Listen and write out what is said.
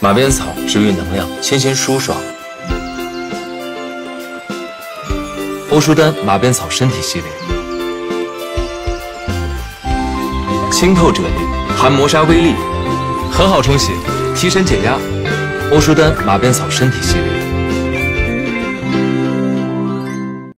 马鞭草治愈能量，清新舒爽。欧舒丹马鞭草身体系列，清透啫喱，含磨砂微粒，很好冲洗，提神解压。欧舒丹马鞭草身体系列。